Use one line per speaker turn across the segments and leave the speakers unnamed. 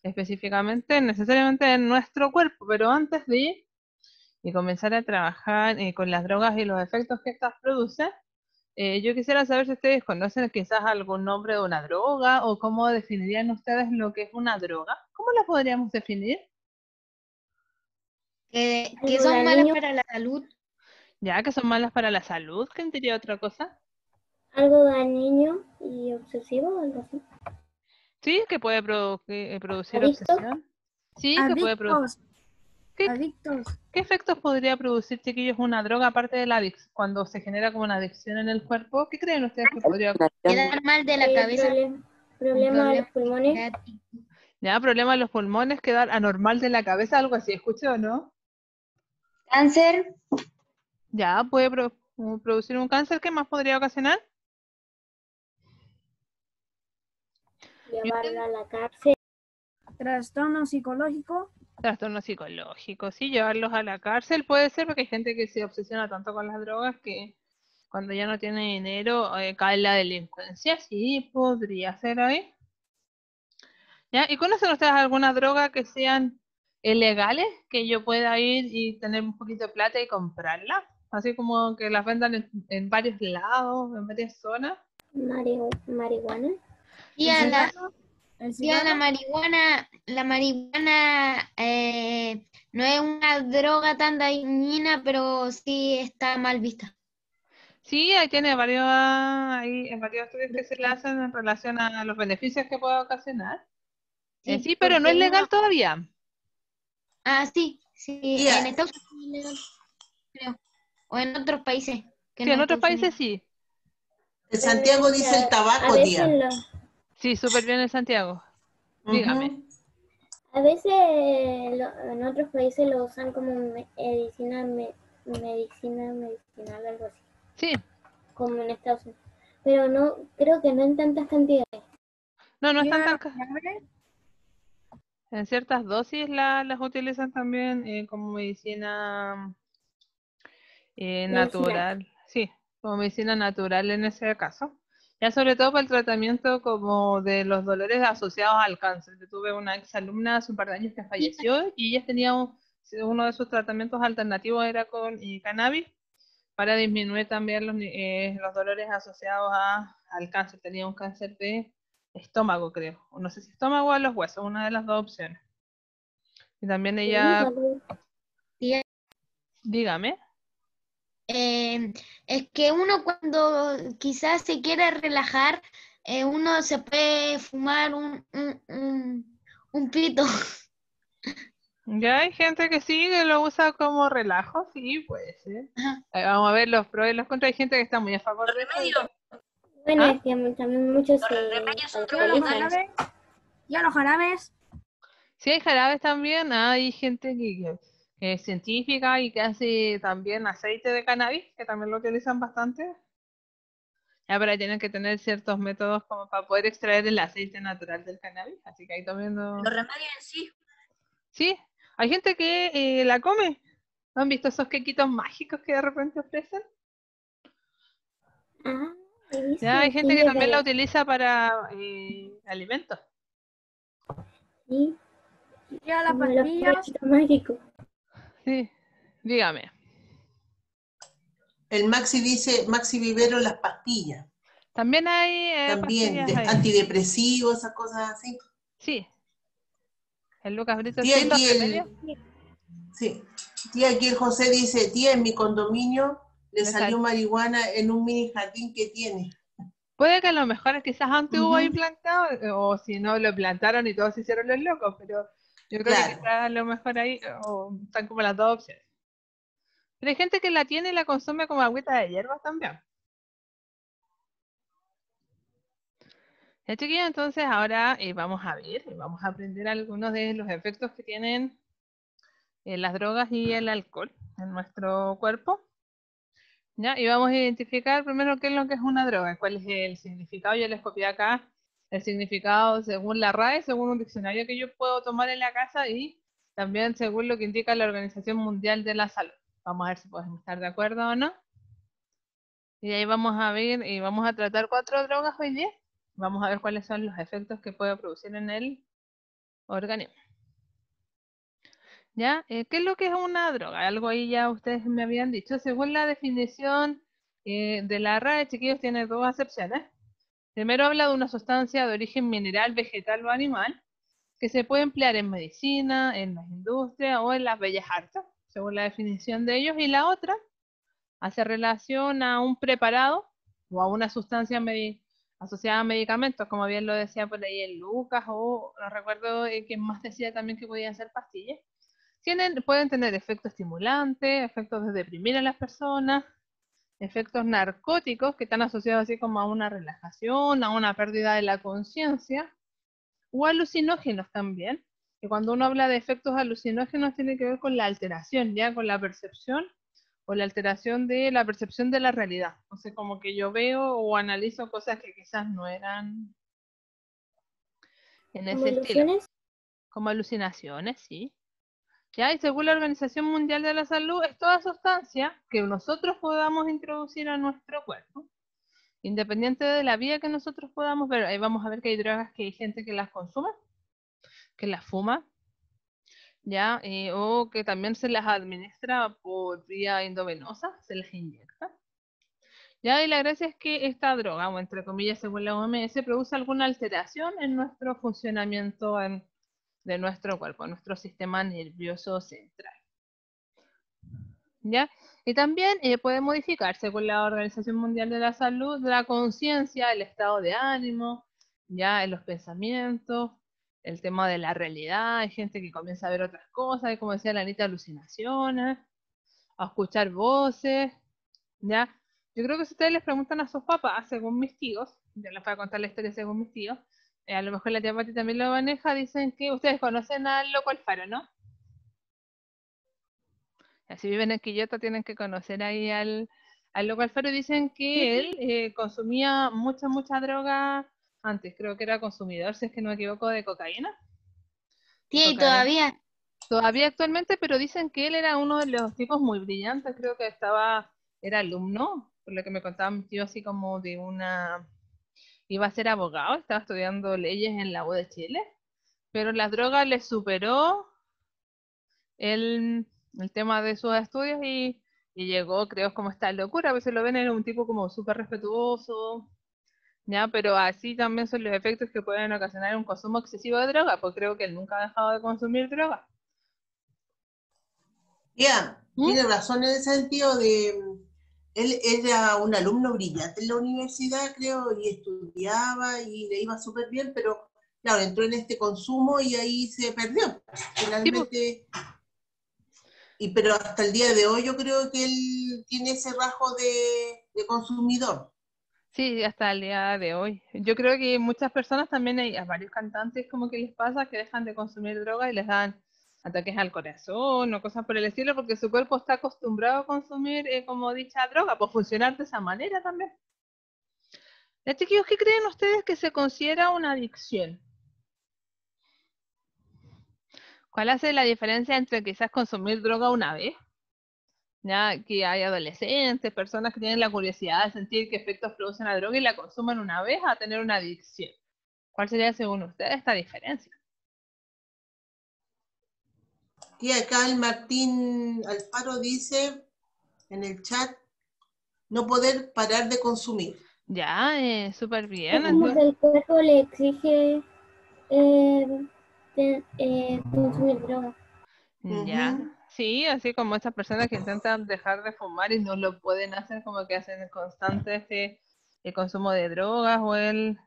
específicamente, necesariamente en nuestro cuerpo, pero antes de ir y comenzar a trabajar con las drogas y los efectos que estas producen, yo quisiera saber si ustedes conocen quizás algún nombre de una droga o cómo definirían ustedes lo que es una droga. ¿Cómo la podríamos definir?
Que
Algo
son malas
dañino,
para la salud.
Ya que son malas para la salud, ¿quién diría otra cosa?
algo dañino y obsesivo, algo así.
Sí, que puede producir
Adicto,
obsesión. Sí, que puede producir.
Adictos,
¿Qué,
adictos.
qué efectos podría producir, chiquillos, una droga aparte de la adicción? Cuando se genera como una adicción en el cuerpo, ¿qué creen ustedes que podría?
Quedar mal de la cabeza, un
problema a los
problema
pulmones,
respiratorio.
Ya, problema en los pulmones, quedar anormal de la cabeza, algo así, ¿escuché o no?
Cáncer,
Ya, puede producir un cáncer, ¿qué más podría ocasionar? ¿Y
llevarla
ustedes?
a la cárcel,
Trastorno psicológico.
Trastornos psicológicos, sí, llevarlos a la cárcel puede ser porque hay gente que se obsesiona tanto con las drogas que cuando ya no tiene dinero cae en la delincuencia, sí, podría ser ahí. ¿Ya? ¿Y conocen ustedes alguna droga que sean legales, que yo pueda ir y tener un poquito de plata y comprarla? Así como que las vendan en varios lados, en varias zonas.
marihuana,
y
El
a la,
cigarro, el
y a
cigarro.
la marihuana no es una droga tan dañina, pero sí está mal vista.
Sí, ahí tiene varios estudios que se le hacen en relación a los beneficios que puede ocasionar.
Sí,
Sí, pero no
porque
es legal todavía.
sí, sí, en
Tía,
Estados Unidos es legal, creo, o en otros países que
Sí,
no
en
es
otros
Estados
países
Unidos.
sí.
en Santiago
realmente
dice el
a
tabaco,
veces
tía.
Sí, súper bien en Santiago. Dígame.
Ujú.
a veces en otros países lo usan como medicina medicinal, algo así,
Sí,
como en Estados Unidos. Pero no, creo que no en tantas cantidades.
no, no están
Llega
tan...
la llave.
En ciertas dosis las utilizan también como medicina
Medicinal.
natural. Sí, como medicina natural en ese caso. Ya sobre todo para el tratamiento como de los dolores asociados al cáncer. Yo tuve una ex alumna hace un par de años que falleció y ella tenía uno de sus tratamientos alternativos era con cannabis para disminuir también los dolores asociados al cáncer. Tenía un cáncer de estómago, creo. O no sé si estómago o a los huesos, una de las dos opciones. Y también
Sí,
ella,
vale.
Sí,
dígame.
eh, es que uno cuando quizás se quiere relajar, uno se puede fumar un pito.
Ya hay gente que sí, que lo usa como relajo, sí, puede ser.
Ajá.
Vamos a ver los pros y los contras. Hay gente que está muy a favor de eso.
Bueno,
¿Ah?
es que también muchos se
Llega los
alcoholizan.
jarabes. Ya los jarabes.
Sí, hay jarabes también. Hay gente que es científica y que hace también aceite de cannabis, que también lo utilizan bastante. Ya, pero ahí tienen que tener ciertos métodos como para poder extraer el aceite natural del cannabis. Así que ahí también
Los remedios en sí.
Sí, hay gente que la come. ¿Han visto esos quequitos mágicos que de repente ofrecen?
Ah, he
Ya, hay
visto,
gente que
sí, es
también la
verdad.
utiliza para alimentos.
Sí,
Llega las
como los
pastillas.
pollitos mágicos.
Sí, dígame.
El Maxi dice, Maxi Vivero, las pastillas.
También hay
También,
pastillas ahí.
antidepresivos, esas cosas así.
Sí, el Lucas Brito,
Tía,
sí, los
aquí
remedios.
sí. Tía, aquí el José dice, tía, en mi condominio le
Le sal-
salió marihuana en un mini jardín que tiene.
Puede que a lo mejor quizás antes hubo ahí
Ujú.
plantado, o si no lo plantaron y todos se hicieron los locos, pero yo creo que quizás
Claro.
a lo mejor ahí o están como las dos opciones. Pero hay gente que la tiene y la consume como agüita de hierbas también. Ya chiquillos, entonces ahora vamos a ver, vamos a aprender algunos de los efectos que tienen las drogas y el alcohol en nuestro cuerpo. ¿Ya? Y vamos a identificar primero qué es lo que es una droga, cuál es el significado. Yo les copié acá el significado según la RAE, según un diccionario que yo puedo tomar en la casa y también según lo que indica la Organización Mundial de la Salud. Vamos a ver si podemos estar de acuerdo o no. Y ahí vamos a ver y vamos a tratar 4 drogas hoy día. Vamos a ver cuáles son los efectos que puede producir en él organismo. ¿Ya? ¿Qué es lo que es una droga? Algo ahí ya ustedes me habían dicho. Según la definición de la RAE, chiquillos, tiene dos acepciones. Primero habla de una sustancia de origen mineral, vegetal o animal que se puede emplear en medicina, en las industrias o en las bellas artes, según la definición de ellos. Y la otra hace relación a un preparado o a una sustancia asociada a medicamentos, como bien lo decía por ahí en Lucas, o no recuerdo quién más decía también que podían ser pastillas. Pueden tener efectos estimulantes, efectos de deprimir a las personas, efectos narcóticos que están asociados así como a una relajación, a una pérdida de la conciencia, o alucinógenos también, que cuando uno habla de efectos alucinógenos tiene que ver con la alteración, ya con la percepción o la alteración de la percepción de la realidad. O sea, como que yo veo o analizo cosas que quizás no eran en
¿Como
ese estilo,
ilusiones?
como alucinaciones, sí. ¿Ya? Y según la Organización Mundial de la Salud, es toda sustancia que nosotros podamos introducir a nuestro cuerpo, independiente de la vía que nosotros podamos ver. Ahí vamos a ver que hay drogas que hay gente que las consume, que las fuma, ¿ya? O que también se las administra por vía endovenosa, se las inyecta. ¿Ya? Y la gracia es que esta droga, o entre comillas según la OMS, produce alguna alteración en nuestro funcionamiento de nuestro cuerpo, nuestro sistema nervioso central. ¿Ya? Y también puede modificar, según la Organización Mundial de la Salud, la conciencia, el estado de ánimo, ya en los pensamientos, el tema de la realidad. Hay gente que comienza a ver otras cosas, y como decía la Anita, alucinaciones, a escuchar voces, ¿ya? Yo creo que si ustedes les preguntan a sus papás, según mis tíos, yo les voy a contar la historia según mis tíos, a lo mejor la tía Pati también lo maneja, dicen que ustedes conocen al Loco Alfaro, ¿no? Si viven en Quillota tienen que conocer ahí al Loco Alfaro. Dicen que él consumía mucha droga antes, creo que era consumidor, si es que no me equivoco, de cocaína. De
Sí,
cocaína.
todavía.
Todavía actualmente, pero dicen que él era uno de los tipos muy brillantes, creo que era alumno, por lo que me contaba mi tío, así como iba a ser abogado, estaba estudiando leyes en la U de Chile, pero las drogas le superó el tema de sus estudios y llegó, creo, como esta locura. A veces lo ven en un tipo como súper respetuoso, ¿ya? Pero así también son los efectos que pueden ocasionar un consumo excesivo de droga, pues creo que él nunca ha dejado de consumir droga.
Ya,
¿Mm?
tiene razón en el sentido de, él era un alumno brillante en la universidad, creo, y estudiaba y le iba súper bien, pero claro, entró en este consumo y ahí se perdió.
Sí, pues,
Finalmente, pero hasta el día de hoy yo creo que él tiene ese rasgo de consumidor.
sí, hasta el día de hoy. Yo creo que muchas personas también, hay a varios cantantes como que les pasa que dejan de consumir droga y les dan ataques al corazón o cosas por el estilo porque su cuerpo está acostumbrado a consumir como dicha droga, pues funcionar de esa manera también. Ya, chiquillos, ¿qué creen ustedes que se considera una adicción? ¿Cuál hace la diferencia entre quizás consumir droga una vez? Ya que hay adolescentes, personas que tienen la curiosidad de sentir qué efectos produce la droga y la consumen una vez a tener una adicción. ¿Cuál sería, según ustedes, esta diferencia?
Y acá el Martín Alfaro dice en el chat, no poder parar de consumir.
Ya, súper
Es
bien.
como que el cuerpo le exige consumir droga.
Ya,
Ujú.
sí, así como estas personas que intentan dejar de fumar y no lo pueden hacer, como que hacen constante el consumo de drogas o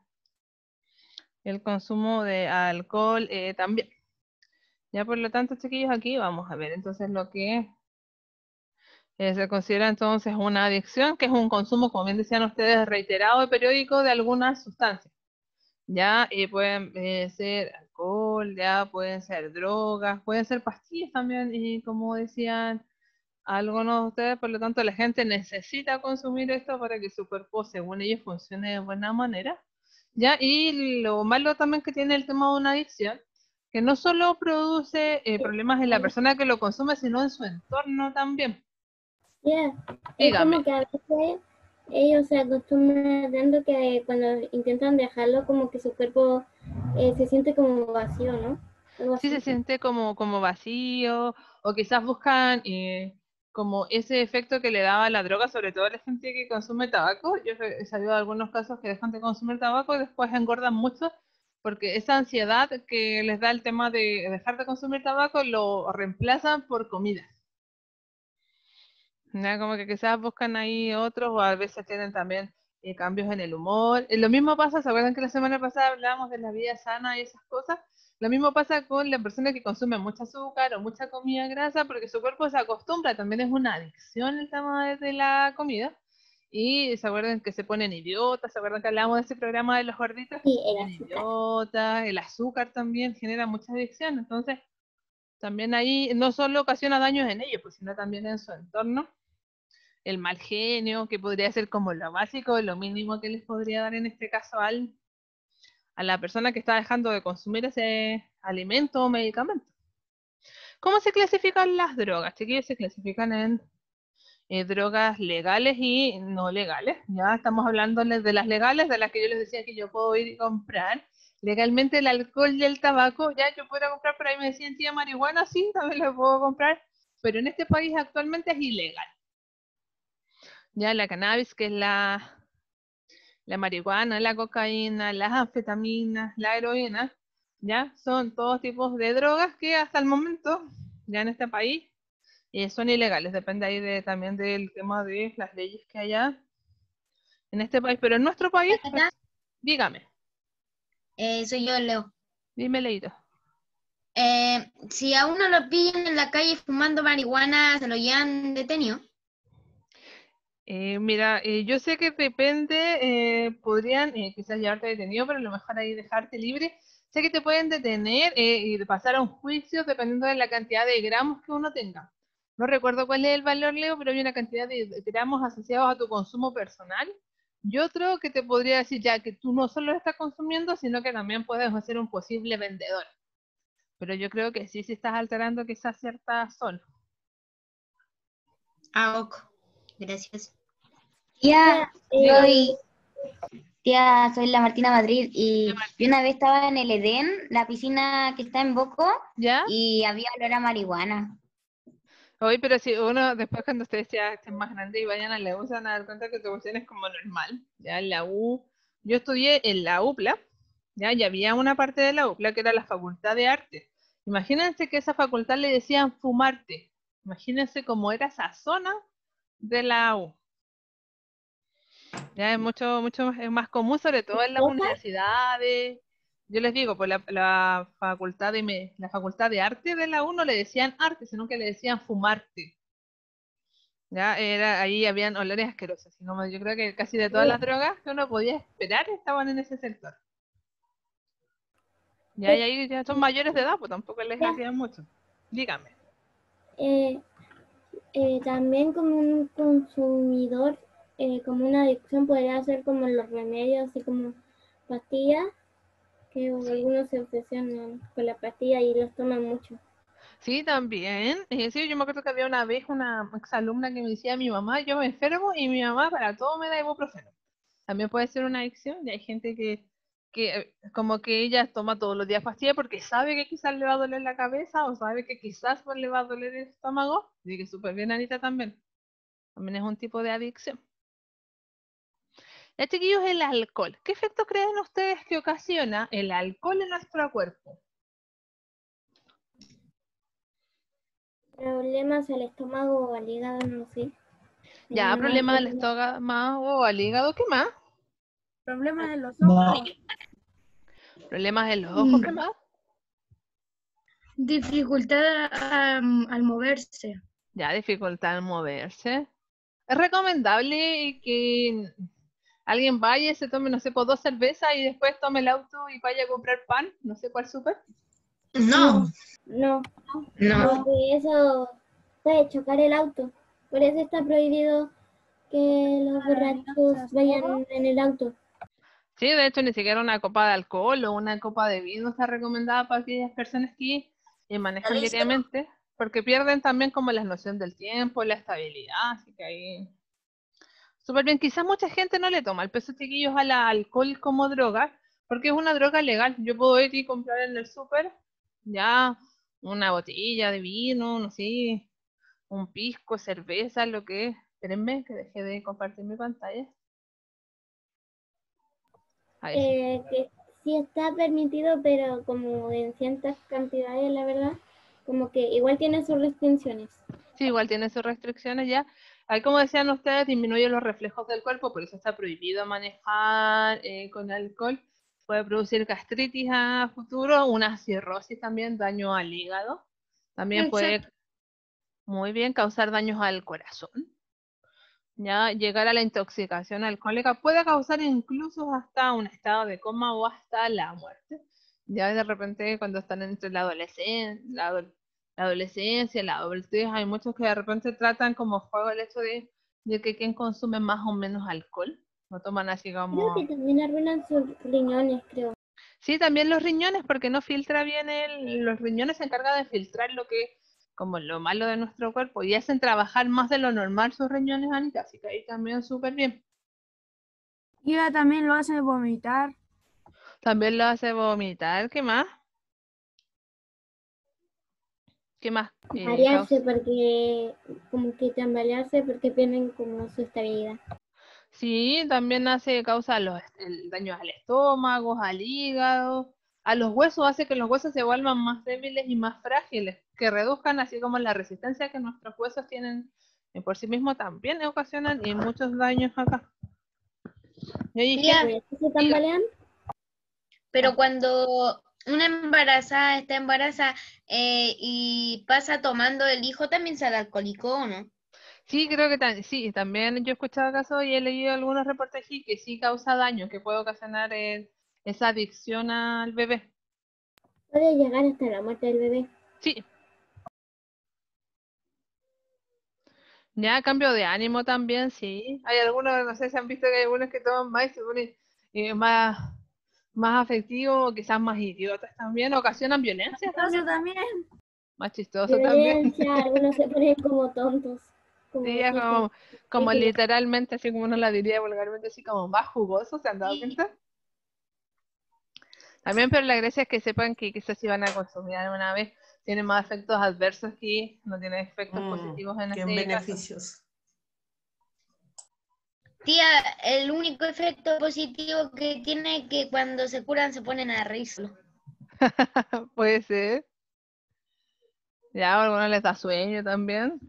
el consumo de alcohol también. Ya, por lo tanto, chiquillos, aquí vamos a ver entonces lo que se considera entonces una adicción, que es un consumo, como bien decían ustedes, reiterado y periódico de alguna sustancia. Ya, pueden ser alcohol, ya pueden ser drogas, pueden ser pastillas también, y como decían algunos de ustedes, por lo tanto la gente necesita consumir esto para que su cuerpo, según ellos, funcione de buena manera. Ya, y lo malo también que tiene el tema de una adicción, que no solo produce problemas en la persona que lo consume, sino en su entorno también.
Yeah. Es
Dígame.
como que a veces ellos se acostumbran tanto que cuando intentan dejarlo, como que su cuerpo se siente como vacío, ¿no? algo
Sí, se
así.
siente como vacío, o quizás buscan como ese efecto que le daba la droga, sobre todo a la gente que consume tabaco. Yo he sabido de algunos casos que dejan de consumir tabaco y después engordan mucho, porque esa ansiedad que les da el tema de dejar de consumir tabaco lo reemplazan por comida. ¿Ya? Como que quizás buscan ahí otros, o a veces tienen también cambios en el humor. Lo mismo pasa, ¿se acuerdan que la semana pasada hablábamos de la vida sana y esas cosas? Lo mismo pasa con la persona que consume mucho azúcar o mucha comida grasa, porque su cuerpo se acostumbra, también es una adicción el tema de la comida. Y se acuerdan que se ponen idiotas, se acuerdan que hablábamos de ese programa de los gorditos, que
Sí,
se
el
ponen
azúcar.
idiotas, el azúcar también genera mucha adicción, entonces también ahí no solo ocasiona daños en ellos, pues, sino también en su entorno. El mal genio, que podría ser como lo básico, lo mínimo que les podría dar en este caso a la persona que está dejando de consumir ese alimento o medicamento. ¿Cómo se clasifican las drogas? Chiquillos, se clasifican en drogas legales y no legales. Ya estamos hablando de las legales, de las que yo les decía que yo puedo ir y comprar. Legalmente el alcohol y el tabaco, ya yo puedo comprar, por ahí me decían, tía, marihuana, sí, también lo puedo comprar, pero en este país actualmente es ilegal. Ya la cannabis, que es la marihuana, la cocaína, las anfetaminas, la heroína, ya son todos tipos de drogas que hasta el momento, ya en este país, son ilegales. Depende ahí también del tema de las leyes que haya en este país. Pero en nuestro país, pues,
Tata,
dígame,
soy yo, Leo.
dime, Leito.
Si a uno lo pillan en la calle fumando marihuana, ¿se lo llevan detenido?
Mira, yo sé que depende, podrían quizás llevarte detenido, pero a lo mejor ahí dejarte libre. Sé que te pueden detener y pasar a un juicio dependiendo de la cantidad de gramos que uno tenga. No recuerdo cuál es el valor, Leo, pero hay una cantidad de gramos asociados a tu consumo personal. Y otro que te podría decir ya que tú no solo estás consumiendo, sino que también puedes ser un posible vendedor. Pero yo creo que sí, si estás alterando quizás ciertas zonas.
Ah, ok. Gracias.
Tía,
Tía,
Diga,
soy la Martina Madrid y yo una vez estaba en el Edén, la piscina que está en Boco,
¿ya?
y había olor a marihuana.
Oye, pero si uno, después cuando ustedes ya estén más grandes y vayan a la U, se van a dar cuenta que tu cuestión es como normal. Ya en la U, yo estudié en la UPLA, ya, y había una parte de la UPLA que era la Facultad de Arte. Imagínense que a esa facultad le decían fumarte. Imagínense cómo era esa zona de la U. Ya es es más común, sobre todo en las
¿ropa?
universidades. Yo les digo, pues la facultad la facultad de arte de la U no le decían arte, sino que le decían fumarte. Ya era, ahí habían olores asquerosos. Así como yo creo que casi de todas las drogas que uno podía esperar estaban en ese sector. Ya, y ahí ya son mayores de edad, pues tampoco les
Tía,
hacían mucho. Dígame.
eh, también como un consumidor, como una adicción podría ser como los remedios, así como pastillas, que algunos se obsesionan con la pastilla y los toman mucho.
Sí, también. Sí, yo me acuerdo que había una vez una exalumna que me decía, mi mamá, yo me enfermo y mi mamá para todo me da ibuprofeno. También puede ser una adicción y hay gente que como que ella toma todos los días pastillas porque sabe que quizás le va a doler la cabeza o sabe que quizás pues, le va a doler el estómago. Así que súper bien, Anita, también. También es un tipo de adicción. Ya, chiquillos, el alcohol. ¿Qué efecto creen ustedes que ocasiona el alcohol en nuestro cuerpo?
Problemas al estómago o al hígado, no sé.
Ya,
Más
problemas del
problemas.
estómago o al hígado, ¿qué más?
Problema de los ojos.
Problemas en los ojos, ¿qué más?
Dificultad al moverse.
Ya, dificultad en moverse. Es recomendable que alguien vaya y se tome, no sé, por 2 cervezas y después tome el auto y vaya a comprar pan, no sé cuál súper.
No,
No,
no.
porque eso puede chocar el auto. Por eso está prohibido que los borrachos vayan en el auto.
Sí, de hecho, ni siquiera una copa de alcohol o una copa de vino está recomendada para aquellas personas que manejan diariamente, porque pierden también como la noción del tiempo, la estabilidad, así que ahí... Súper bien, quizás mucha gente no le toma el peso, chiquillos, al alcohol como droga, porque es una droga legal. Yo puedo ir y comprar en el súper ya una botella de vino, no sé, un pisco, cerveza, lo que es. Espérenme que dejé de compartir mi pantalla. Ahí sí.
Que sí está permitido, pero como en ciertas cantidades, la verdad, como que igual tiene sus restricciones.
Sí, igual tiene sus restricciones ya. Ahí, como decían ustedes, disminuye los reflejos del cuerpo, por eso está prohibido manejar con alcohol. Puede producir gastritis a futuro, una cirrosis también, daño al hígado. También puede, muy bien, causar daños al corazón. Ya llegar a la intoxicación alcohólica puede causar incluso hasta un estado de coma o hasta la muerte. Ya de repente cuando están entre la adolescencia, la adultez, hay muchos que de repente tratan como juego el hecho de que quien consume más o menos alcohol, lo toman así
Creo que
como...
también arruinan sus riñones, creo.
Sí, también los riñones, porque no filtra bien los riñones se encargan de filtrar lo que, como lo malo de nuestro cuerpo, y hacen trabajar más de lo normal sus riñones, Anita, así que ahí también súper bien.
Y ella también lo hace vomitar.
También lo hace vomitar, ¿qué más? ¿Qué más?
Marearse porque, como que tambalearse porque pierden como su estabilidad.
Sí, también hace causa el daño al estómago, al hígado, a los huesos, hace que los huesos se vuelvan más débiles y más frágiles, que reduzcan así como la resistencia que nuestros huesos tienen por sí mismos también ocasionan y muchos daños acá. Yo dije,
Tía,
¿Por eso se tambalean?
pero cuando una embarazada está embarazada y pasa tomando el hijo, también sale alcohólico, ¿o no?
sí, creo que sí, también yo he escuchado casos y he leído algunos reportajes que sí causa daño, que puede ocasionar esa adicción al bebé.
Puede llegar hasta la muerte del bebé.
Sí, ya cambio de ánimo también, sí. Hay algunos, no sé si han visto que hay algunos que toman más y se ponen más afectivos, quizás más idiotas también, ocasionan violencia
Eso
también,
también.
más chistoso también.
Violencia, algunos se ponen como tontos.
Sí,
Como
es
cosas
como
ridículas.
literalmente, así como uno la diría vulgarmente, así como más jugoso, ¿se han dado cuenta? También, pero la gracia es que sepan que quizás si van a consumir alguna vez, tiene más efectos adversos que no tiene efectos positivos en
Que en
este caso.
beneficios.
Tía, el único efecto positivo que tiene es que cuando se curan se ponen a reír solo.
Puede ser. Ya, a algunos les da sueño también.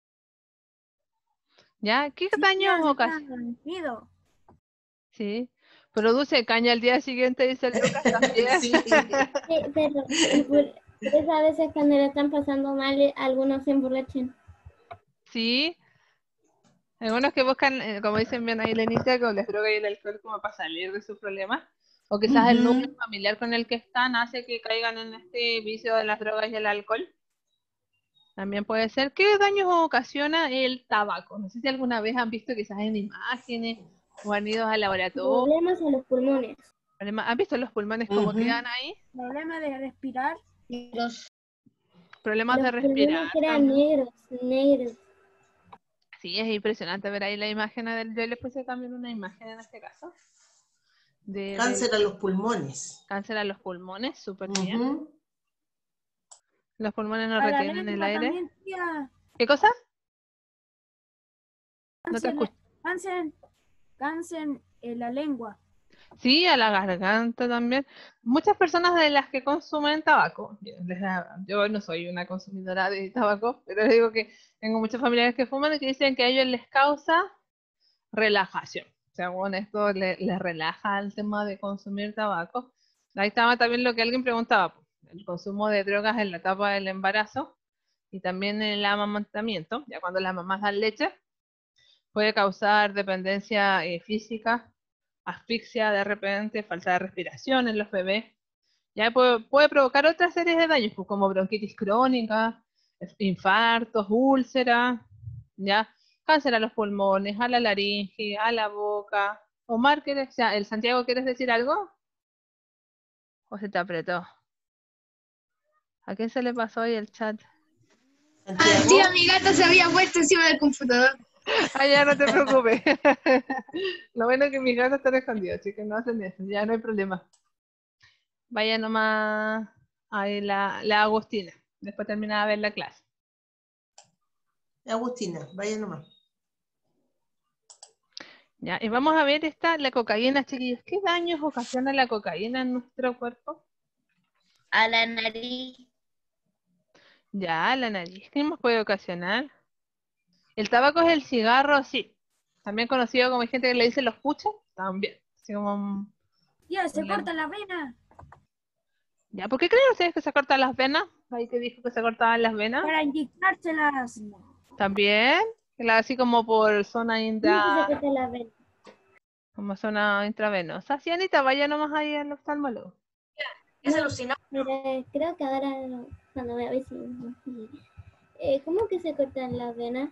¿Ya? ¿Qué
Sí,
daños
ya se
ocasiona?
quedan dormidos.
Sí. Produce caña al día siguiente, dice el Lucas también.
Sí.
Sí, pero por eso a veces cuando le están pasando mal, algunos se emborrachan.
Sí. Algunos que buscan, como dicen bien ahí Lenita, con les droga y el alcohol como para salir de sus problemas. O quizás el núcleo familiar con el que están hace que caigan en este vicio de las drogas y el alcohol. También puede ser. ¿Qué daños ocasiona el tabaco? No sé si alguna vez han visto quizás en imágenes o han ido al laboratorio.
Problemas a los pulmones.
¿Han visto los pulmones como quedan ahí?
Problema de respirar.
Los
Problemas de
Los
respirar
pulmones eran
también.
negros, negros.
Sí, es impresionante ver ahí la imagen yo le puse también una imagen en este caso del
Cáncer a los pulmones.
cáncer a los pulmones, súper bien.
Ujú.
Los pulmones no
A la
retienen el
lengua
aire.
también, tía.
¿Qué cosa? No te
Cáncer,
escucho.
cáncer, cáncer en la lengua.
Sí, a la garganta también. Muchas personas de las que consumen tabaco, yo no soy una consumidora de tabaco, pero digo que tengo muchos familiares que fuman y que dicen que a ellos les causa relajación. Según esto, les relaja el tema de consumir tabaco. Ahí estaba también lo que alguien preguntaba, pues, el consumo de drogas en la etapa del embarazo y también en el amamantamiento, ya cuando las mamás dan leche, puede causar dependencia física, asfixia de repente, falta de respiración en los bebés. Ya puede provocar otra serie de daños, pues, como bronquitis crónica, infartos, úlceras, ya, cáncer a los pulmones, a la laringe, a la boca. Omar, el Santiago, ¿quieres decir algo? ¿O se te apretó? ¿A quién se le pasó hoy el chat?
Santiago.
Tía, mi gata se había puesto encima del computador.
Ah, ya no te preocupes. Lo bueno es que mis gatos están escondidos, así que no hacen eso, ya no hay problema. Vaya nomás ahí la Agustina. Después termina de ver la clase.
Agustina, vaya nomás.
Ya, y vamos a ver la cocaína, chiquillos. ¿Qué daños ocasiona la cocaína en nuestro cuerpo?
A la nariz.
Ya, la nariz. ¿Qué más puede ocasionar? El tabaco es el cigarro, sí. También conocido como hay gente que le dice los puchos, también. Así como
Ya, se
la-
corta la vena
Ya, ¿por qué creen ustedes que se cortan las venas? Ahí que dijo que se cortaban las venas.
para inyectárselas.
También, así como por zona
¿Cómo que se corta la vena?
como zona intravenosa. Sí, Anita, vaya nomás ahí al oftalmólogo.
Mira, creo que ahora cuando me voy, ¿cómo que se cortan las venas?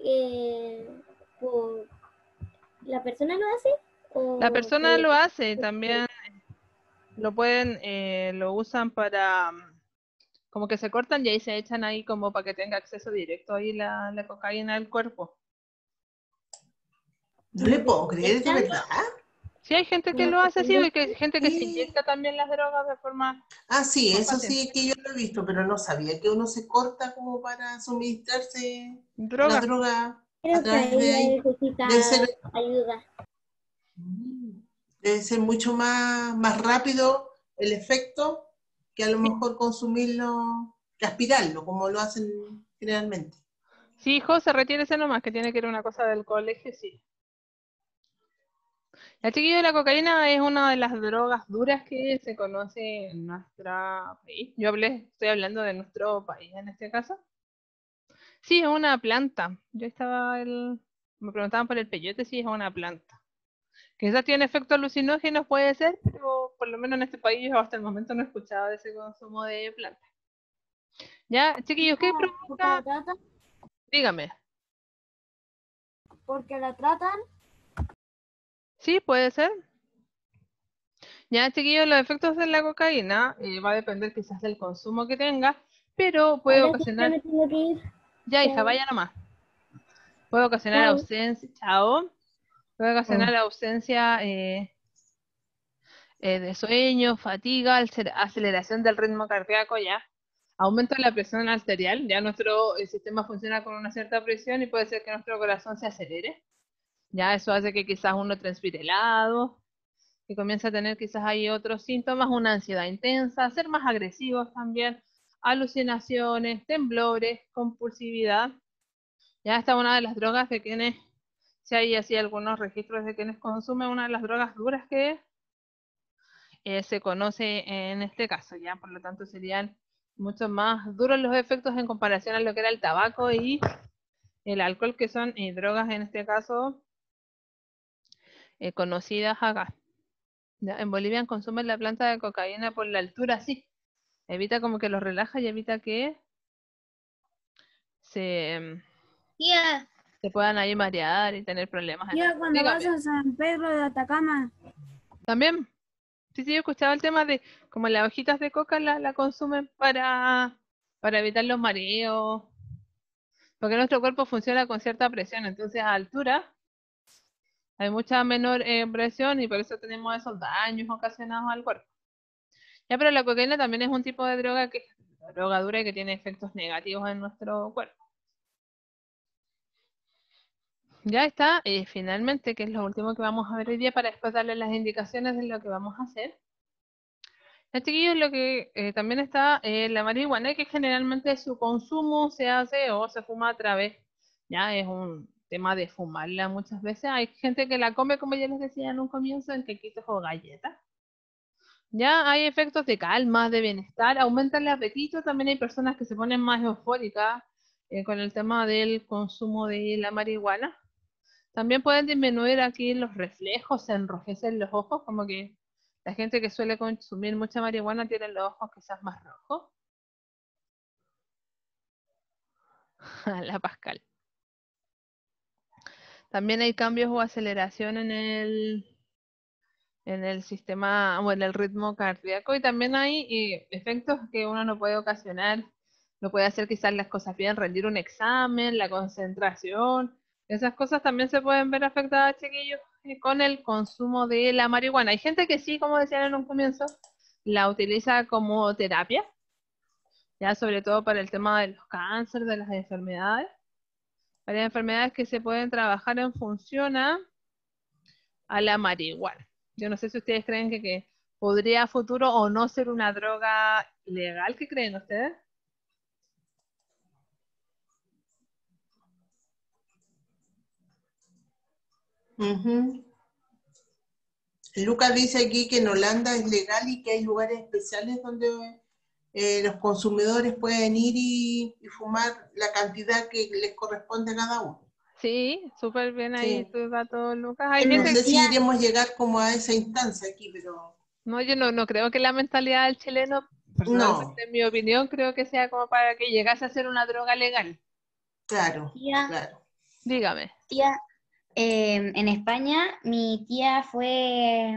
¿Por la persona lo hace?
La
¿O
persona lo hace, también lo pueden, lo usan para, como que se cortan y ahí se echan ahí como para que tenga acceso directo ahí la cocaína al cuerpo.
No le puedo creer, ¿es de
¿Echan?
verdad?
Sí, hay gente que
¿Como
lo
que
hace
se
así, y que hay
inyectan?
gente que se inyecta también las drogas de forma
Ah, sí,
más
eso
fácil.
sí que yo lo he visto, pero no sabía que uno se corta como para suministrarse la
Droga.
droga a
Creo que
través de
ella
ahí.
necesita
Debe ser,
ayuda.
debe ser mucho más rápido el efecto que a lo mejor consumirlo, que aspirarlo, como lo hacen generalmente.
Sí, José, retírese nomás, que tiene que ir a una cosa del colegio, sí. La chiquilla de la cocaína es una de las drogas duras que se conoce en nuestro país. Estoy hablando de nuestro país en este caso. Sí, es una planta. Me preguntaban por el peyote, sí, es una planta. Quizás tiene efectos alucinógenos, puede ser, pero por lo menos en este país yo hasta el momento no he escuchado de ese consumo de plantas. Ya, chiquillos, ¿qué
Porque la
provoca?
tratan,
Dígame.
porque la tratan.
Sí, puede ser. Ya, chiquillos, los efectos de la cocaína va a depender quizás del consumo que tenga, pero puede
Ahora sí ya
ocasionar,
me tengo que ir.
ya hija,
Chao.
vaya nomás, puede ocasionar
Chao.
ausencia, chao, puede
Mm.
ocasionar ausencia de sueño, fatiga, aceleración del ritmo cardíaco, ya, aumento de la presión arterial, ya nuestro sistema funciona con una cierta presión y puede ser que nuestro corazón se acelere, ya eso hace que quizás uno transpire helado, que comienza a tener quizás ahí otros síntomas, una ansiedad intensa, ser más agresivos también, alucinaciones, temblores, compulsividad. Ya está una de las drogas de quienes, si hay así algunos registros de quienes consumen una de las drogas duras que se conoce en este caso, ya por lo tanto serían mucho más duros los efectos en comparación a lo que era el tabaco y el alcohol, que son drogas en este caso conocidas acá. Ya, en Bolivia consumen la planta de cocaína por la altura, sí. Evita como que los relaja y evita que se,
Tía,
se puedan ahí marear y tener problemas en
Ya
el...
cuando vas
Dígame.
a San Pedro de Atacama,
También, sí, yo escuchaba el tema de como las hojitas de coca la consumen para evitar los mareos, porque nuestro cuerpo funciona con cierta presión, entonces a altura hay mucha menor presión y por eso tenemos esos daños ocasionados al cuerpo. Ya, pero la cocaína también es un tipo de droga que es droga dura y que tiene efectos negativos en nuestro cuerpo. Ya está, finalmente, que es lo último que vamos a ver hoy día para después darle las indicaciones de lo que vamos a hacer. Ya, chiquillos, lo que también está la marihuana, que generalmente su consumo se hace o se fuma a través, ya es un tema de fumarla muchas veces. Hay gente que la come, como ya les decía en un comienzo, en quequitos o galletas. Ya hay efectos de calma, de bienestar, aumenta el apetito. También hay personas que se ponen más eufóricas con el tema del consumo de la marihuana. También pueden disminuir aquí los reflejos, se enrojecen los ojos, como que la gente que suele consumir mucha marihuana tiene los ojos quizás más rojos. La Pascal. También hay cambios o aceleración en el sistema o en el ritmo cardíaco y también hay efectos que uno no puede ocasionar, no puede hacer quizás las cosas bien, rendir un examen, la concentración, esas cosas también se pueden ver afectadas, chiquillos, con el consumo de la marihuana. Hay gente que sí, como decían en un comienzo, la utiliza como terapia, ya sobre todo para el tema de los cánceres, de las enfermedades, varias enfermedades que se pueden trabajar en función a la marihuana. Yo no sé si ustedes creen que podría a futuro o no ser una droga legal. ¿Qué creen ustedes?
Ujú. Lucas dice aquí que en Holanda es legal y que hay lugares especiales donde los consumidores pueden ir y fumar la cantidad que les corresponde a cada uno.
Sí, súper bien ahí
Sí.
tu dato, Lucas. Hay
En
No
gente,
sé si
Turquía,
iremos a llegar como a esa instancia aquí, pero
no, yo no creo que la mentalidad del chileno, personalmente
no,
en mi opinión, creo que sea como para que llegase a ser una droga legal.
claro,
tía,
claro.
Dígame.
tía, en España, mi tía fue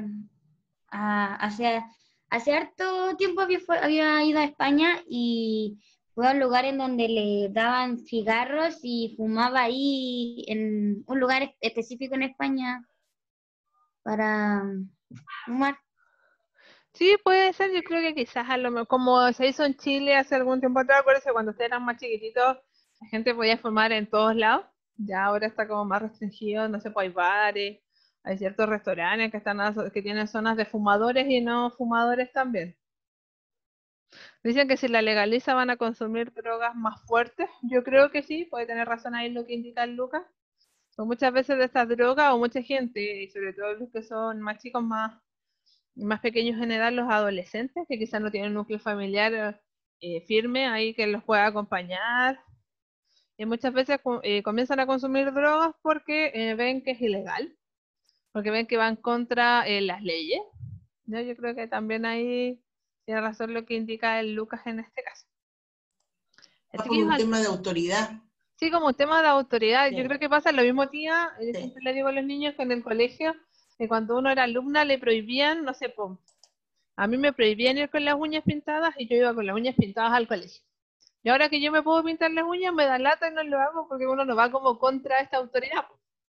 hace harto tiempo había ido a España y fue a un lugar en donde le daban cigarros y fumaba ahí en un lugar específico en España para fumar.
Sí, puede ser, yo creo que quizás a lo mejor, como se hizo en Chile hace algún tiempo atrás, acuérdense cuando ustedes eran más chiquititos, la gente podía fumar en todos lados, ya ahora está como más restringido, no sé, pues hay bares, hay ciertos restaurantes que tienen zonas de fumadores y no fumadores también. Dicen que si la legaliza van a consumir drogas más fuertes, yo creo que sí, puede tener razón ahí lo que indica el Lucas, pues muchas veces de estas drogas o mucha gente, y sobre todo los que son más chicos, más pequeños en edad, los adolescentes, que quizás no tienen un núcleo familiar firme ahí que los pueda acompañar. Y muchas veces comienzan a consumir drogas porque ven que es ilegal, porque ven que van contra las leyes. ¿No? Yo creo que también ahí tiene razón lo que indica el Lucas en este caso.
Va como
Chiquillos,
un tema de autoridad.
sí, como un tema de autoridad, yo
Sí,
creo que pasa lo mismo, tía, yo
sí.
siempre le digo a los niños que en el colegio, que cuando uno era alumna le prohibían, no sé, a mí me prohibían ir con las uñas pintadas y yo iba con las uñas pintadas al colegio. Y ahora que yo me puedo pintar las uñas, me da lata y no lo hago porque uno no va como contra esta autoridad.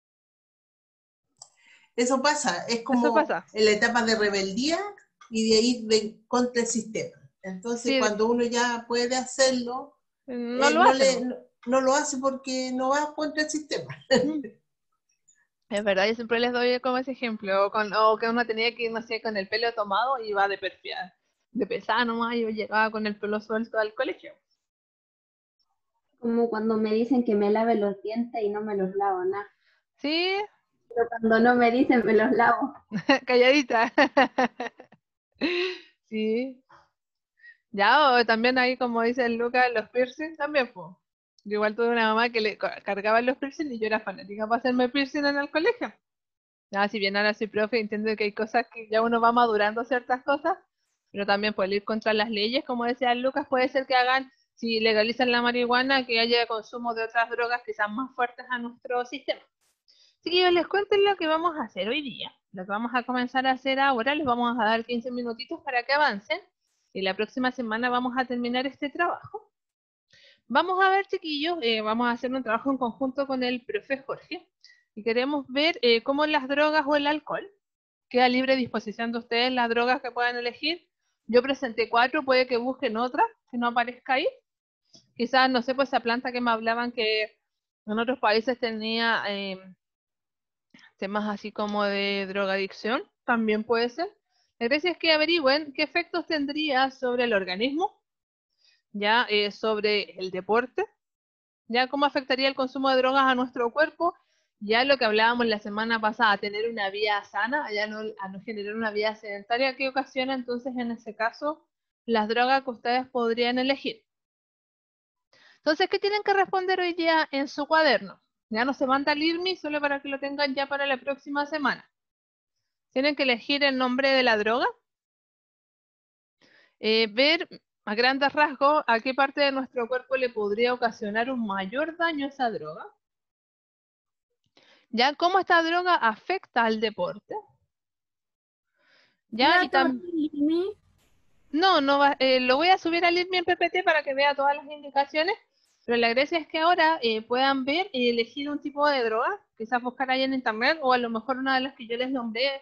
Eso pasa, es
Eso
como
pasa.
en la etapa de rebeldía y de ir contra el sistema. Entonces,
Sí,
cuando uno ya puede hacerlo,
no lo
no,
hacen.
no lo hace porque no va contra el sistema.
Es verdad, yo siempre les doy como ese ejemplo, o que uno tenía que ir, no sé, con el pelo tomado y iba de perfil, de pesada nomás, yo llegaba con el pelo suelto al colegio.
Como cuando me dicen que me lave los dientes y no me los lavo, nada.
Sí,
Pero cuando no me dicen, me los lavo.
calladita. Sí. Ya, o también ahí, como dice el Lucas, los piercing también, pues. Yo igual tuve una mamá que le cargaba los piercing y yo era fanática para hacerme piercing en el colegio. Ya, si bien ahora soy profe, entiendo que hay cosas que ya uno va madurando ciertas cosas, pero también por ir contra las leyes, como decía el Lucas, puede ser que hagan, si legalizan la marihuana, que haya consumo de otras drogas quizás más fuertes a nuestro sistema. Así que yo les cuento lo que vamos a hacer hoy día. Lo que vamos a comenzar a hacer ahora, les vamos a dar 15 minutitos para que avancen y la próxima semana vamos a terminar este trabajo. Vamos a ver, chiquillos, vamos a hacer un trabajo en conjunto con el profe Jorge y queremos ver cómo las drogas o el alcohol queda libre disposición de ustedes las drogas que puedan elegir. Yo presenté 4, puede que busquen otra que no aparezca ahí. Quizás, no sé, pues esa planta que me hablaban que en otros países tenía temas así como de drogadicción, también puede ser. La gracia es que averigüen qué efectos tendría sobre el organismo, ya sobre el deporte, ya cómo afectaría el consumo de drogas a nuestro cuerpo, ya lo que hablábamos la semana pasada, tener una vida sana, ya no, a no generar una vida sedentaria, que ocasiona entonces en ese caso las drogas que ustedes podrían elegir. Entonces, ¿qué tienen que responder hoy día en su cuaderno? Ya no se manda al IRMI, solo para que lo tengan ya para la próxima semana. Tienen que elegir el nombre de la droga, ver a grandes rasgos a qué parte de nuestro cuerpo le podría ocasionar un mayor daño esa droga, ya cómo esta droga afecta al deporte, ya y
Tía,
también... No va, lo voy a subir al IRMI en PPT para que vea todas las indicaciones, pero la gracia es que ahora puedan ver y elegir un tipo de droga, quizás buscar ahí en internet, o a lo mejor una de las que yo les nombré,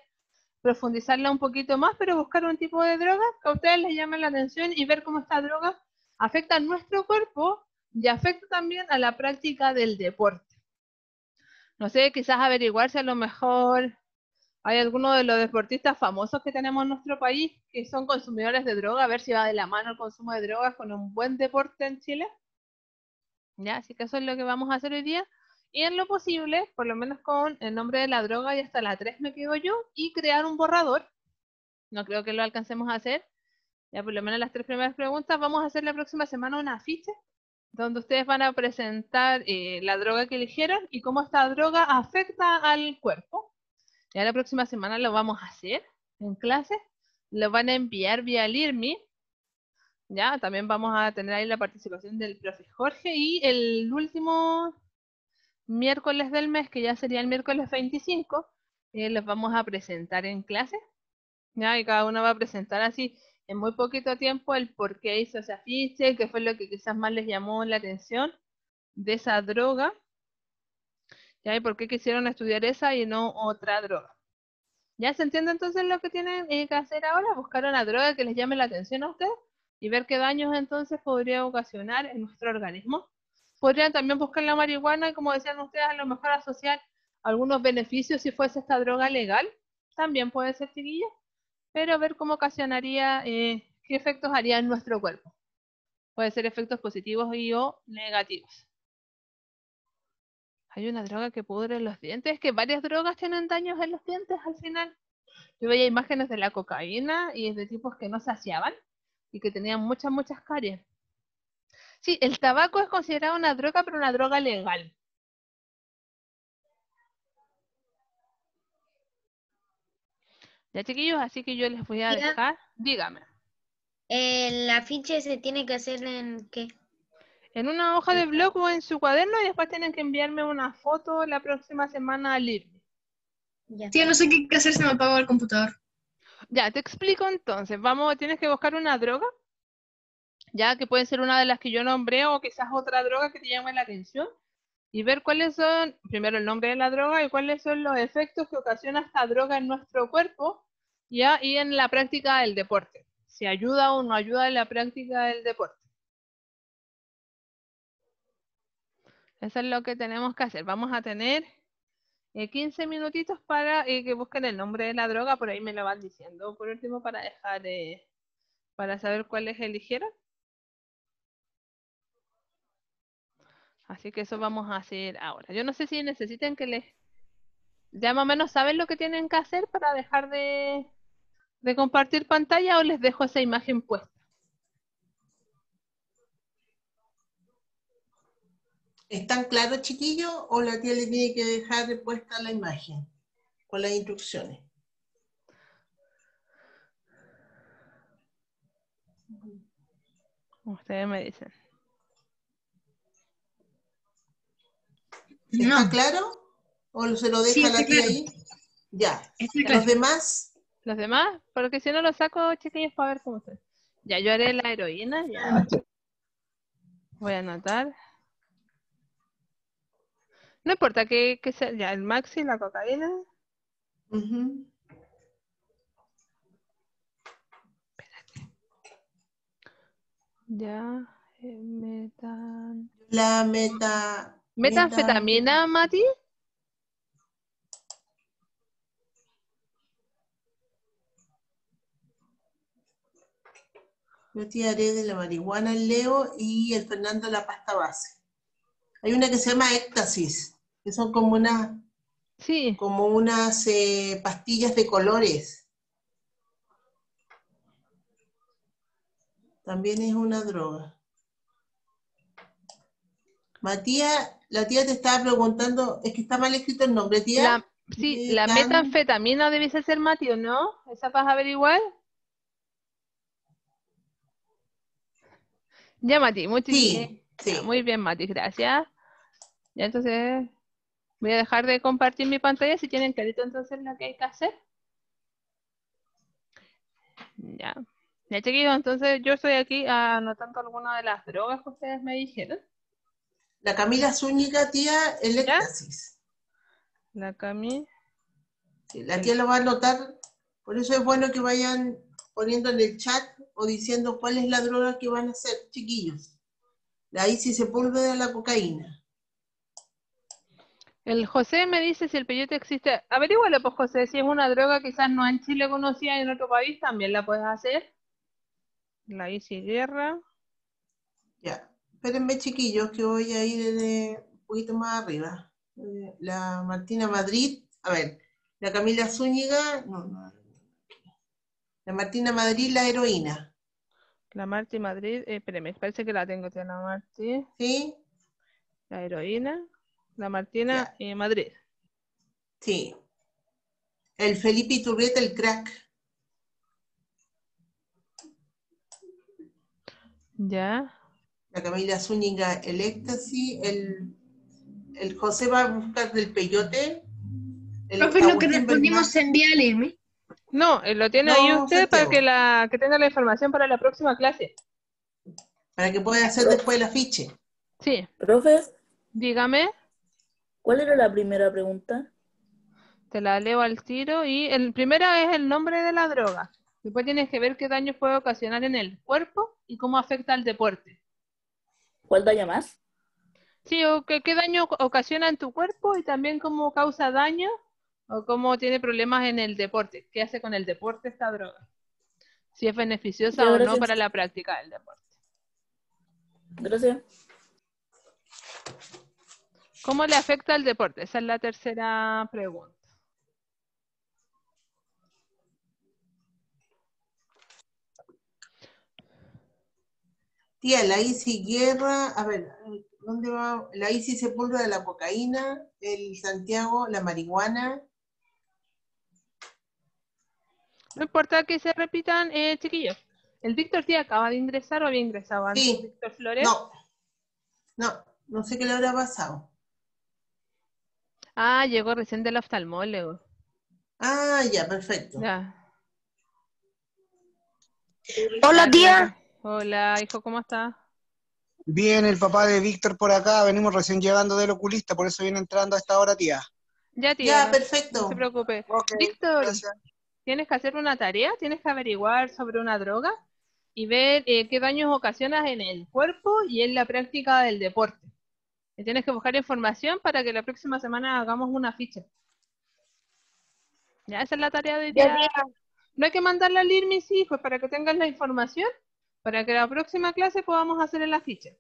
profundizarla un poquito más, pero buscar un tipo de droga que a ustedes les llame la atención y ver cómo esta droga afecta a nuestro cuerpo y afecta también a la práctica del deporte. No sé, quizás averiguar si a lo mejor hay alguno de los deportistas famosos que tenemos en nuestro país que son consumidores de droga, a ver si va de la mano el consumo de drogas con un buen deporte en Chile. Ya, así que eso es lo que vamos a hacer hoy día. Y en lo posible, por lo menos con el nombre de la droga y hasta la 3 me quedo yo, y crear un borrador. No creo que lo alcancemos a hacer. Ya por lo menos las 3 primeras preguntas. Vamos a hacer la próxima semana un afiche donde ustedes van a presentar la droga que eligieron y cómo esta droga afecta al cuerpo. Ya la próxima semana lo vamos a hacer en clase. Lo van a enviar vía LIRMI. Ya, también vamos a tener ahí la participación del profe Jorge, y el último miércoles del mes, que ya sería el miércoles 25, los vamos a presentar en clase. Ya, y cada uno va a presentar así en muy poquito tiempo el por qué hizo ese afiche, qué fue lo que quizás más les llamó la atención de esa droga, ya, y por qué quisieron estudiar esa y no otra droga. ¿Ya se entiende entonces lo que tienen que hacer ahora? Buscar una droga que les llame la atención a ustedes y ver qué daños entonces podría ocasionar en nuestro organismo. Podrían también buscar la marihuana y, como decían ustedes, a lo mejor asociar algunos beneficios si fuese esta droga legal. También puede ser, chiquilla, pero ver cómo ocasionaría, qué efectos haría en nuestro cuerpo. Puede ser efectos positivos y o negativos. Hay una droga que pudre los dientes, que varias drogas tienen daños en los dientes al final. Yo veía imágenes de la cocaína y de tipos que no saciaban y que tenían muchas caries. Sí, el tabaco es considerado una droga, pero una droga legal. Ya, chiquillos, así que yo les voy a dejar. Dígame.
¿El afiche se tiene que hacer en qué?
En una hoja de blog o en su cuaderno, y después tienen que enviarme una foto la próxima semana al IRMI.
Ya.
Tía, no sé qué hacer, se me apagó el computador.
Ya, te explico entonces. Tienes que buscar una droga, ya que puede ser una de las que yo nombré o quizás otra droga que te llame la atención, y ver cuáles son, primero el nombre de la droga y cuáles son los efectos que ocasiona esta droga en nuestro cuerpo, ya, y en la práctica del deporte. Si ayuda o no ayuda en la práctica del deporte. Eso es lo que tenemos que hacer. Vamos a tener 15 minutitos para que busquen el nombre de la droga, por ahí me lo van diciendo. Por último, para dejar, para saber cuáles eligieron. Así que eso vamos a hacer ahora. Yo no sé si necesiten que les... Ya más o menos saben lo que tienen que hacer para dejar de compartir pantalla, o les dejo esa imagen puesta.
¿Están claros, chiquillos, o la tía le tiene que dejar puesta la imagen con las instrucciones?
Ustedes me dicen.
¿Está
No.
claro? ¿O se lo deja
Sí,
la
está
tía
claro.
ahí? Ya.
Está
¿Los
claro.
demás?
Los demás, porque si no lo saco, chiquillos, para ver cómo están. Ya, yo haré la heroína. Ya. Voy a anotar. No importa que sea, ya, el maxi, la cocaína.
Ujú.
Ya,
La
metanfetamina, Mati.
Yo te haré de la marihuana el Leo y el Fernando la pasta base. Hay una que se llama éxtasis, que son como
Sí.
unas pastillas de colores. También es una droga. Matías, la tía te estaba preguntando, es que está mal escrito el nombre, tía.
Sí, la metanfetamina debe ser, Mati, ¿o no? ¿Esa vas a averiguar? Ya, Mati,
Sí,
ya,
sí.
muy bien, Mati, gracias. Ya, entonces voy a dejar de compartir mi pantalla. Si tienen clarito entonces lo que hay que hacer. Ya. Ya, chiquillos, entonces yo estoy aquí anotando algunas de las drogas que ustedes me dijeron.
La Camila Zúñiga, tía, el
¿Ya?
éxtasis.
La Cami.
Sí, la tía lo va a anotar, por eso es bueno que vayan poniendo en el chat o diciendo cuál es la droga que van a hacer, chiquillos. La ISI Sepúlveda, la cocaína.
El José me dice si el peyote existe. Averígualo, pues José, si es una droga quizás no en Chile conocida y en otro país, también la puedes hacer. La Isi Guerra.
Ya, espérenme chiquillos que voy a ir un poquito más arriba. La Martina Madrid, a ver, la Camila Zúñiga, no. La Martina Madrid, la heroína.
La Marti Madrid, espérame, parece que la tengo, la Marti.
¿Sí?
La heroína. La Martina Madrid.
Sí. El Felipe Iturrieta, el crack.
Ya.
La Camila Zúñiga, el éxtasis. El José va a buscar del peyote. El
Profe, lo que
Agustín
respondimos
Bernal.
se envía al email.
No, lo tiene ahí
No,
usted para
Santiago.
que tenga la información para la próxima clase.
Para que pueda hacer después el afiche.
Sí,
Profe,
dígame,
¿cuál era la primera pregunta?
te la leo al tiro. Y el primero es el nombre de la droga. Después tienes que ver qué daño puede ocasionar en el cuerpo y cómo afecta al deporte.
¿Cuál daña más?
Sí, o qué daño ocasiona en tu cuerpo y también cómo causa daño o cómo tiene problemas en el deporte. ¿Qué hace con el deporte esta droga? Si es beneficiosa
Ya,
o no
gracias.
para la práctica del deporte.
Gracias.
¿Cómo le afecta al deporte? Esa es la tercera pregunta.
Tía, la ISI Guerra, a ver, ¿dónde va? La ISI Sepúlveda de la cocaína, el Santiago, la marihuana.
No importa que se repitan, chiquillos. ¿El Víctor sí acaba de ingresar o había ingresado antes?
Sí.
¿Víctor Flores?
No sé qué le habrá pasado.
Ah, llegó recién del oftalmólogo.
Ah, ya, perfecto.
Ya.
Hola,
Ya,
tía.
Hola, hijo, ¿cómo estás?
Bien, el papá de Víctor por acá, venimos recién llegando del oculista, por eso viene entrando a esta hora, tía.
Ya, tío,
Ya,
no
perfecto.
se preocupe.
Ok,
Víctor,
gracias.
tienes que hacer una tarea, tienes que averiguar sobre una droga y ver qué daños ocasionas en el cuerpo y en la práctica del deporte. Y tienes que buscar información para que la próxima semana hagamos una ficha. Ya, esa es la tarea de hoy día. No hay que mandarla al IRMI, sí, pues para que tengas la información, para que la próxima clase podamos hacer el afiche.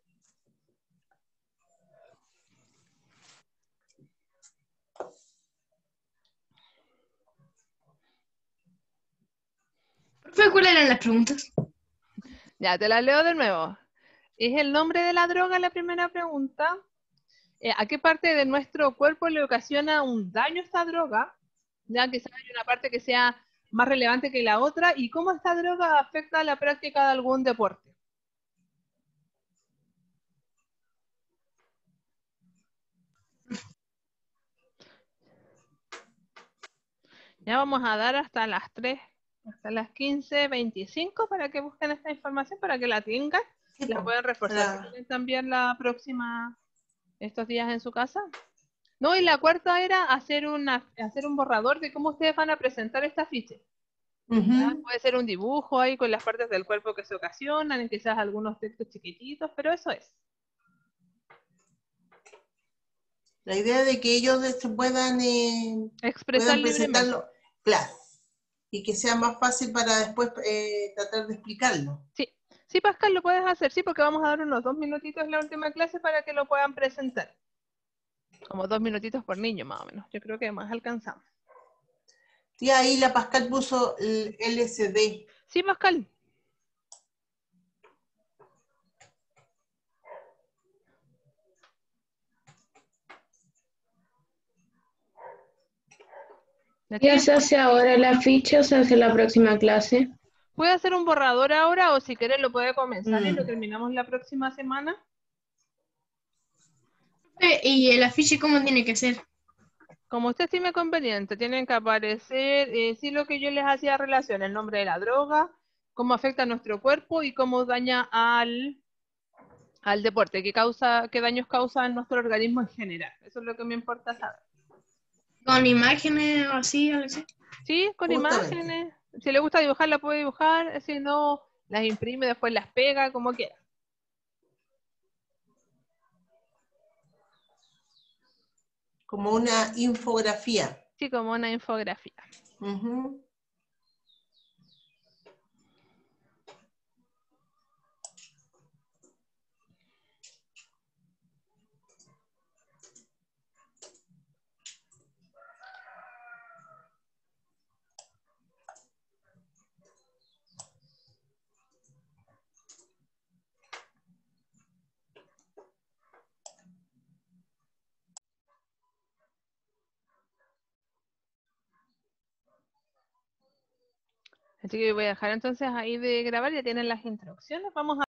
Profe, ¿cuáles eran las preguntas?
Ya, te la leo de nuevo. ¿Es el nombre de la droga la primera pregunta? ¿A qué parte de nuestro cuerpo le ocasiona un daño esta droga? Ya que hay una parte que sea más relevante que la otra. ¿Y cómo esta droga afecta a la práctica de algún deporte? Ya vamos a dar hasta las 3, hasta las 15:25 para que busquen esta información, para que la tengan,
Sí,
la
po,
pueden reforzar.
para-
¿Pueden también la próxima, estos días en su casa? No, y la cuarta era hacer un borrador de cómo ustedes van a presentar esta ficha. ¿Ya?
Ujú.
Puede ser un dibujo ahí con las partes del cuerpo que se ocasionan, quizás algunos textos chiquititos, pero eso es.
La idea de que ellos se puedan
Expresar libremente.
presentarlo, claro, y que sea más fácil para después tratar de explicarlo.
Sí, sí, Pascal, lo puedes hacer, sí, porque vamos a dar unos 2 minutitos en la última clase para que lo puedan presentar. Como 2 minutitos por niño, más o menos. Yo creo que más alcanzamos.
Y ahí la Pascal puso el LSD.
Sí, Pascal.
¿Ya se hace ahora la ficha o se hace la próxima clase?
Puede hacer un borrador ahora o si quiere lo puede comenzar y lo terminamos la próxima semana.
¿Y el afiche cómo tiene que ser?
Como usted estime conveniente, tienen que aparecer, sí, lo que yo les hacía relación, el nombre de la droga, cómo afecta a nuestro cuerpo y cómo daña al deporte, qué daños causa en nuestro organismo en general. Eso es lo que me importa saber.
¿Con imágenes o así, algo así?
Sí, con
Justamente.
imágenes. Si le gusta dibujar, la puede dibujar, si no, las imprime, después las pega, como quiera.
Como una infografía.
Sí, como una infografía.
Ujú.
Así que voy a dejar entonces ahí de grabar, ya tienen las instrucciones. Vamos a